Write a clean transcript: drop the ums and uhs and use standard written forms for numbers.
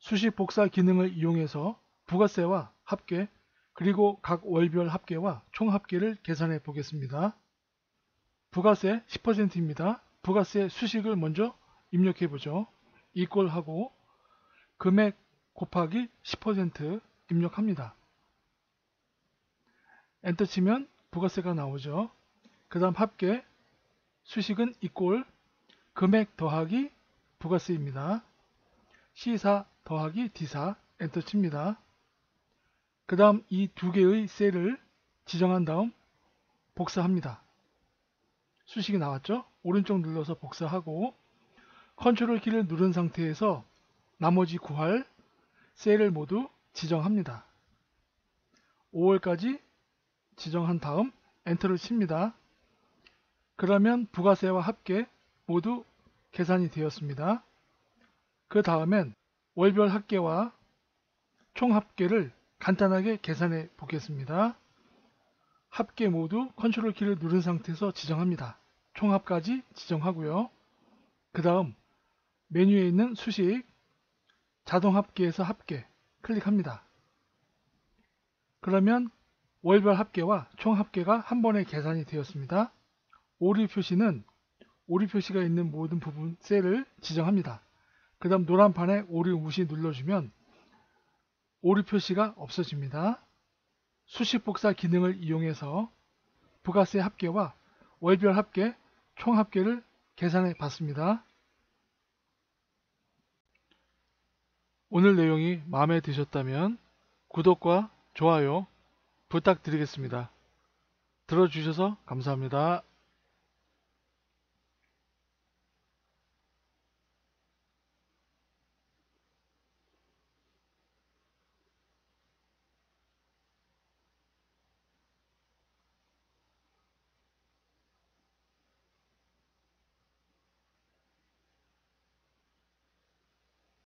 수식 복사 기능을 이용해서 부가세와 합계 그리고 각 월별 합계와 총 합계를 계산해 보겠습니다. 부가세 10%입니다. 부가세 수식을 먼저 입력해 보죠. 이꼴하고 금액 곱하기 10% 입력합니다. 엔터 치면 부가세가 나오죠. 그 다음 합계 수식은 이꼴 금액 더하기 부가세입니다. C4 더하기 D4 엔터 칩니다. 그 다음 이 두 개의 셀을 지정한 다음 복사합니다. 수식이 나왔죠? 오른쪽 눌러서 복사하고 컨트롤 키를 누른 상태에서 나머지 구할 셀을 모두 지정합니다. 5월까지 지정한 다음 엔터를 칩니다. 그러면 부가세와 합계 모두 계산이 되었습니다. 그 다음엔 월별 합계와 총 합계를 간단하게 계산해 보겠습니다. 합계 모두 컨트롤 키를 누른 상태에서 지정합니다. 총합까지 지정하고요. 그 다음 메뉴에 있는 수식 자동 합계에서 합계 클릭합니다. 그러면 월별 합계와 총 합계가 한 번에 계산이 되었습니다. 오류 표시는 오류 표시가 있는 모든 부분 셀을 지정합니다. 그 다음 노란 판에 오류 무시 눌러주면 오류 표시가 없어집니다. 수식 복사 기능을 이용해서 부가세 합계와 월별 합계, 총 합계를 계산해 봤습니다. 오늘 내용이 마음에 드셨다면 구독과 좋아요 부탁드리겠습니다. 들어주셔서 감사합니다.